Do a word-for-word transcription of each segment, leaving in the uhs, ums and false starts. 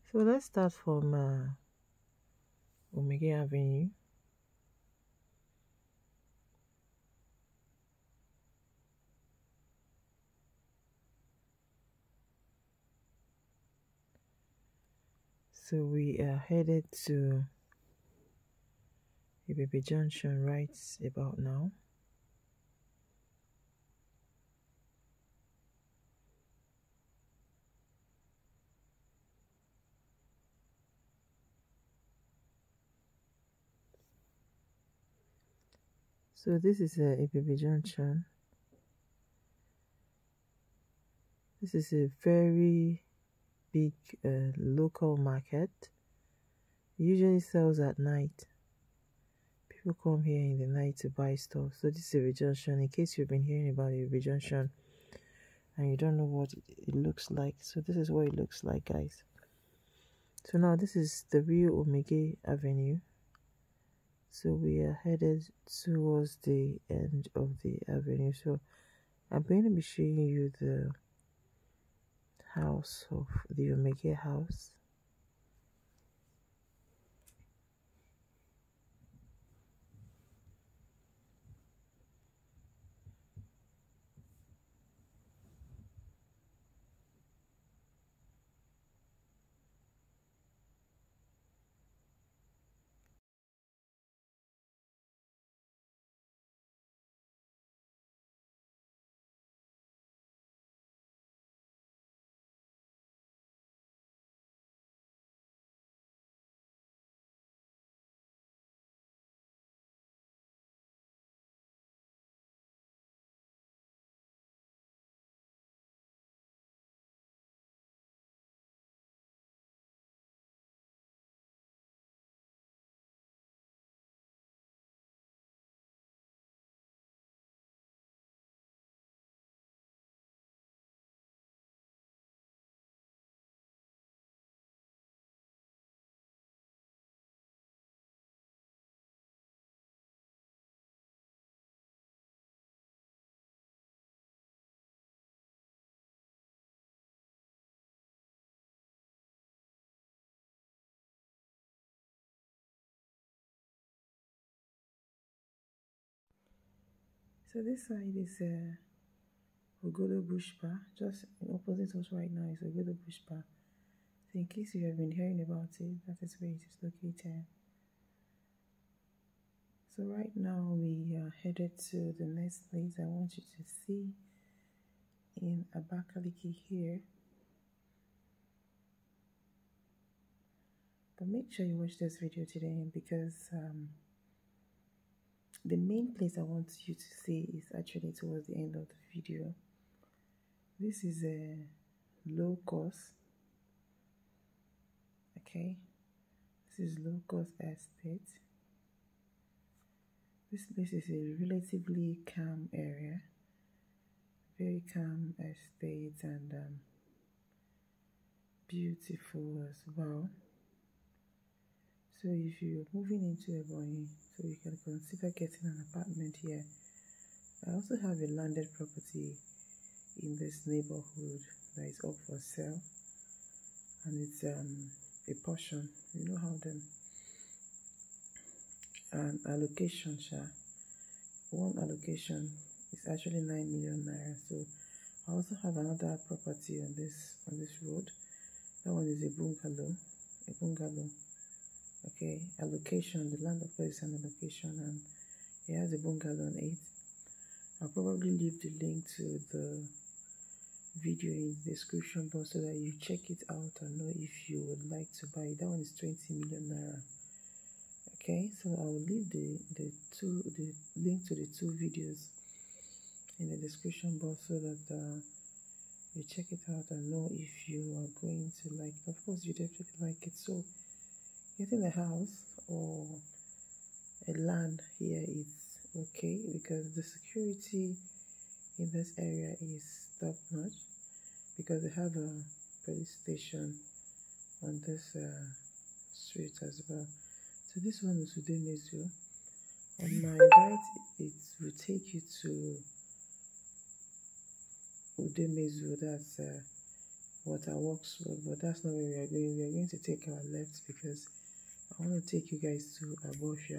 So let's start from uh, Omega Avenue. So we are headed to Ibebe Junction right about now. So this is uh, Ibebe Junction. This is a very big uh, local market. It usually sells at night. People come here in the night to buy stuff. So this is Ibebe Junction. In case you've been hearing about Ibebe Junction and you don't know what it, it looks like, so this is what it looks like, guys. So now this is the real Omega Avenue. So we are headed towards the end of the avenue. So I'm going to be showing you the house of the Omega house. So this side is uh, Ogodo Bush Bar. Just opposite us right now is Ogodo Bush Bar. So in case you have been hearing about it, that is where it is located. So right now we are headed to the next place I want you to see in Abakaliki here. But make sure you watch this video today because um, the main place I want you to see is actually towards the end of the video. This is a low cost. Okay, this is low cost estate. This place is a relatively calm area, very calm estate, and um, beautiful as well. So if you're moving into Ebonyi, so you can consider getting an apartment here. I also have a landed property in this neighborhood that is up for sale, and it's um, a portion. You know how the an allocation, sha. One allocation is actually nine million naira. So I also have another property on this on this road. That one is a bungalow, a bungalow. Okay, allocation. The land of course is an allocation, and it has a bungalow on it. I'll probably leave the link to the video in the description box so that you check it out and know if you would like to buy it. That one is twenty million naira. Okay, so I will leave the the two the link to the two videos in the description box so that uh, you check it out and know if you are going to like it. Of course, you definitely like it. So getting a house or a land here is okay because the security in this area is top notch because they have a police station on this uh, street as well. So this one is Udemezu. On my right, it will take you to Udemezu. That's uh, Waterworks Road, but that's not where we are going. We are going to take our left because I want to take you guys to Abosha.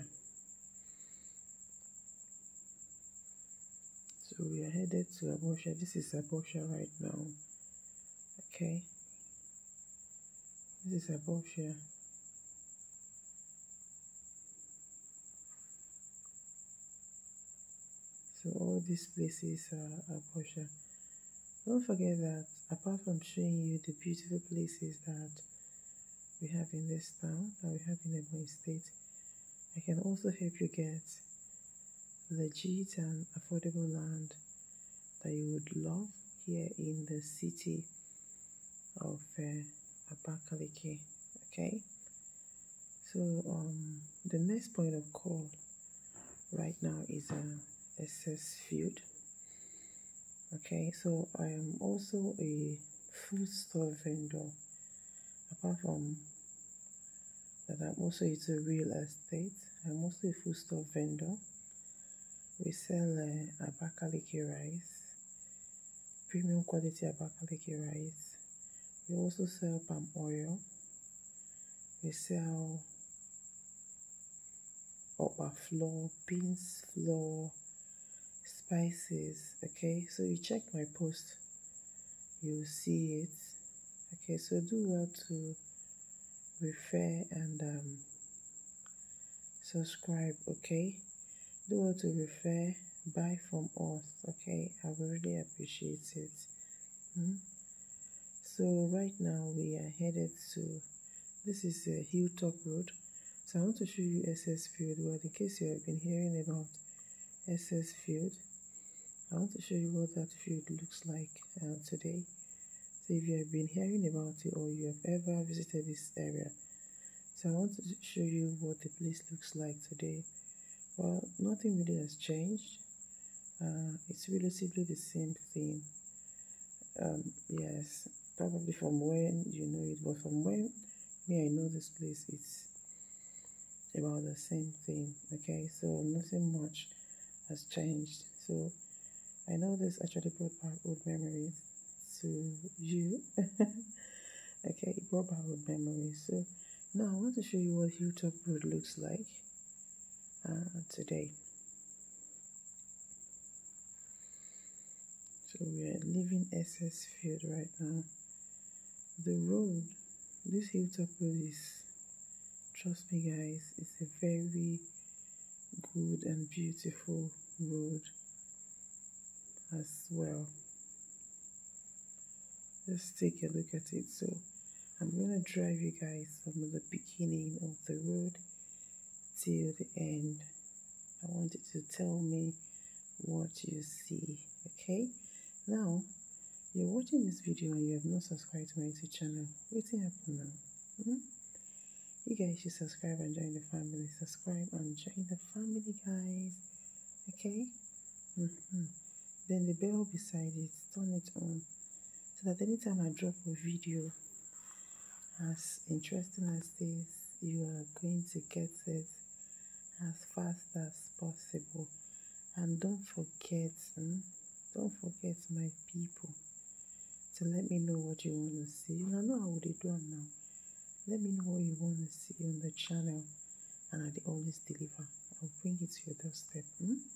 So we are headed to Abosha. This is Abosha right now. Okay. This is Abosha. So all these places are Abosha. Don't forget that apart from showing you the beautiful places that we have in this town, that we have in Ebonyi State, I can also help you get legit and affordable land that you would love here in the city of uh, Abakaliki. Okay, so um, the next point of call right now is a S S Field. Okay, so I am also a food store vendor. Apart from that, I'm also into real estate. I'm also a food store vendor. We sell uh, Abakaliki rice, premium quality Abakaliki rice. We also sell palm oil. We sell okpa flour, beans flour, spices. Okay, so you check my post, you see it. Okay, so do well to refer and um, subscribe. Okay, do well to refer, buy from us. Okay, I will really appreciate it. Hmm? So right now we are headed to, this is a Hilltop Road. So I want to show you S S Field. Well, in case you have been hearing about S S Field, I want to show you what that field looks like uh, today. So if you have been hearing about it or you have ever visited this area, so I want to show you what the place looks like today. Well, nothing really has changed. Uh, it's relatively the same thing. Um, yes, probably from when you know it, but from when me I know this place, it's about the same thing. Okay, so nothing much has changed. So I know this actually brought back old memories to you. Okay, it brought back old memories. So now I want to show you what Hilltop Road looks like uh, today. So we are leaving S S Field right now. The road, this Hilltop Road is, trust me guys, it's a very good and beautiful road as well. Let's take a look at it. So I'm going to drive you guys from the beginning of the road till the end. I want you to tell me what you see. Okay, now you're watching this video and you have not subscribed to my YouTube channel. What's happening now? Hmm? You guys should subscribe and join the family. Subscribe and join the family, guys. Okay. Mm-hmm. Then the bell beside it, turn it on so that anytime I drop a video as interesting as this, you are going to get it as fast as possible. And don't forget, hmm, don't forget my people, to let me know what you want to see. You know how they do now. Let me know what you want to see on the channel, and I always deliver. I'll bring it to your doorstep. Hmm?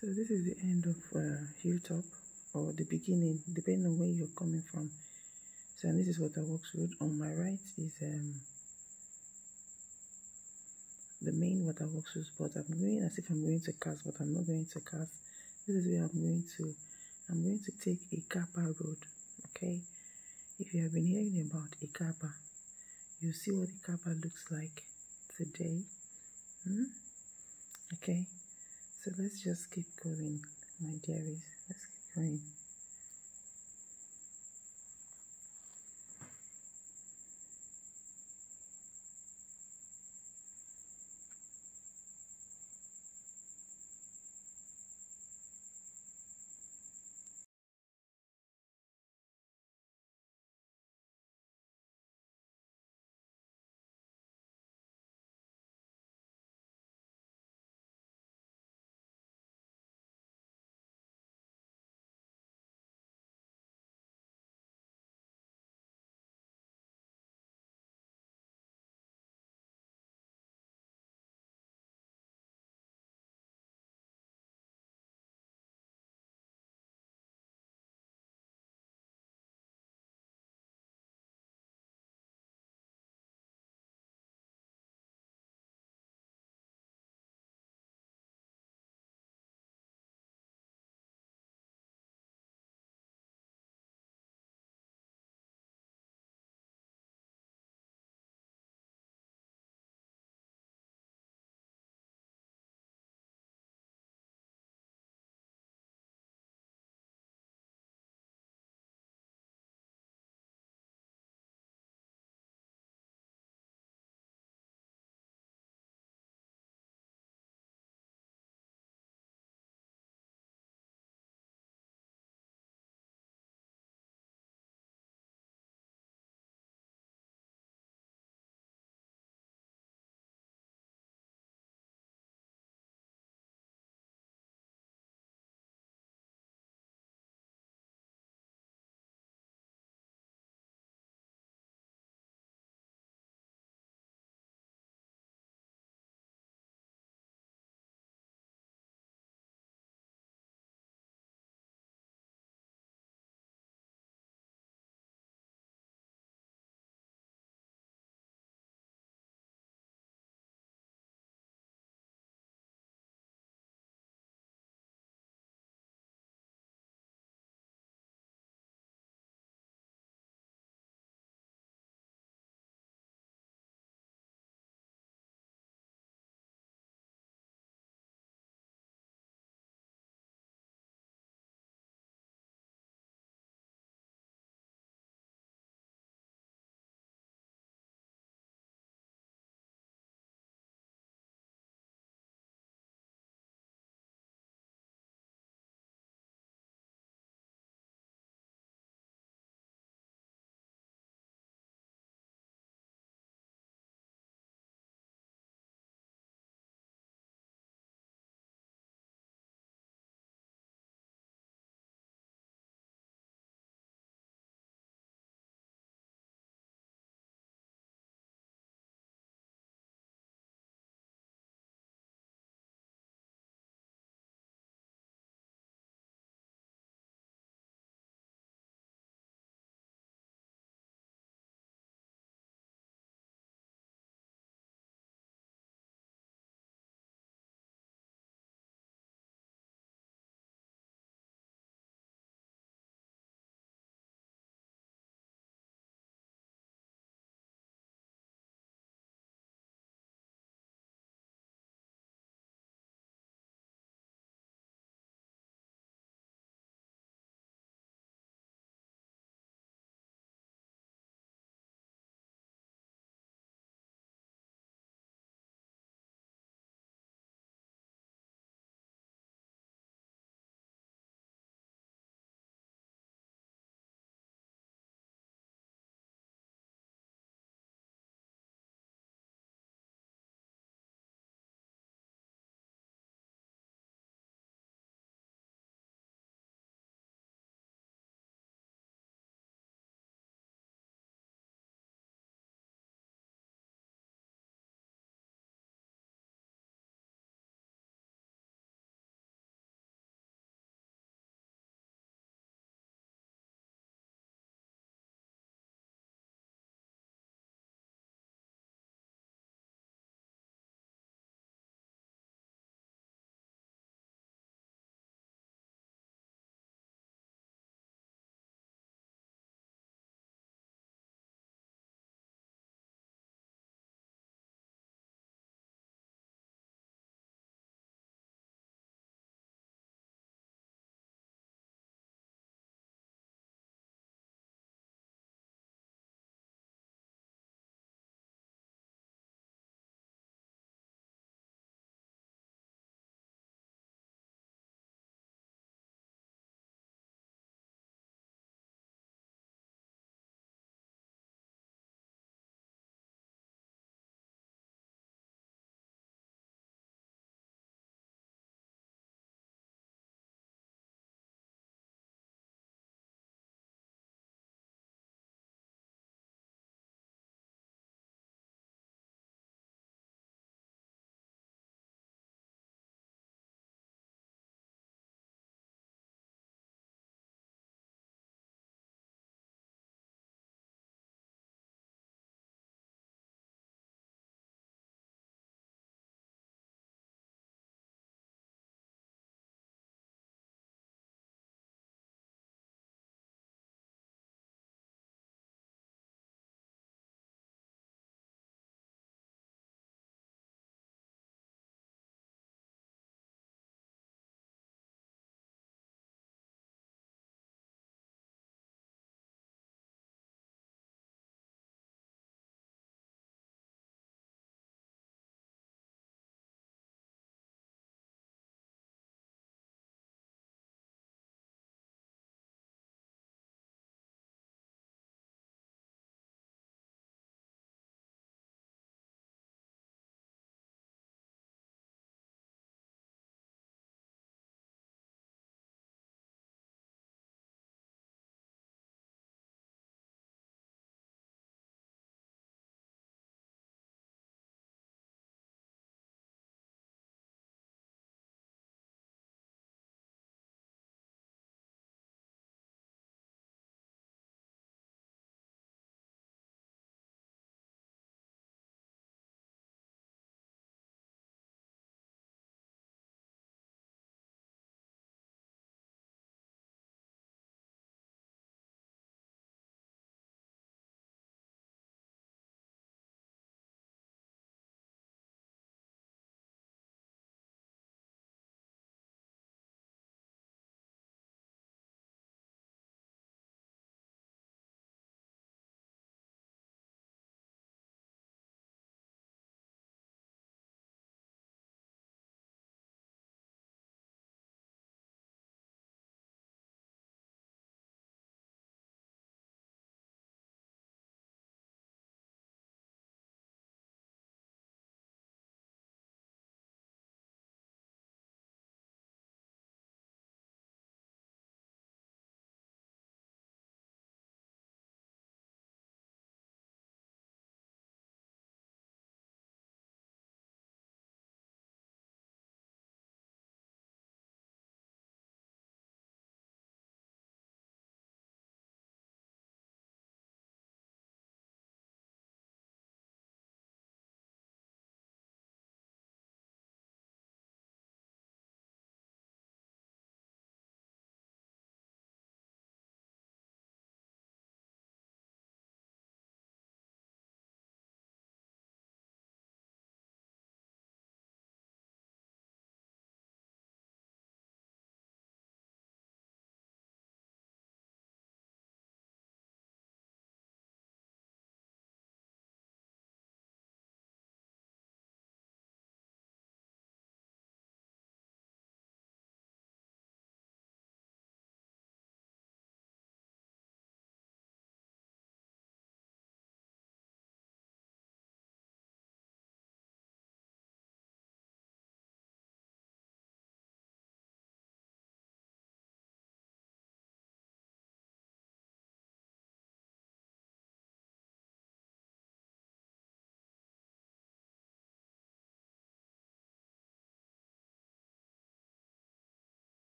So this is the end of uh, Hilltop, or the beginning, depending on where you're coming from. So and this is Waterworks Road. On my right is um, the main Waterworks Road, but I'm going as if I'm going to Cars, but I'm not going to Cars. This is where I'm going to. I'm going to take Ikapa Road, okay? If you have been hearing about Ikapa, you see what Ikapa looks like today. Hmm? Okay, so let's just keep going, my dearies.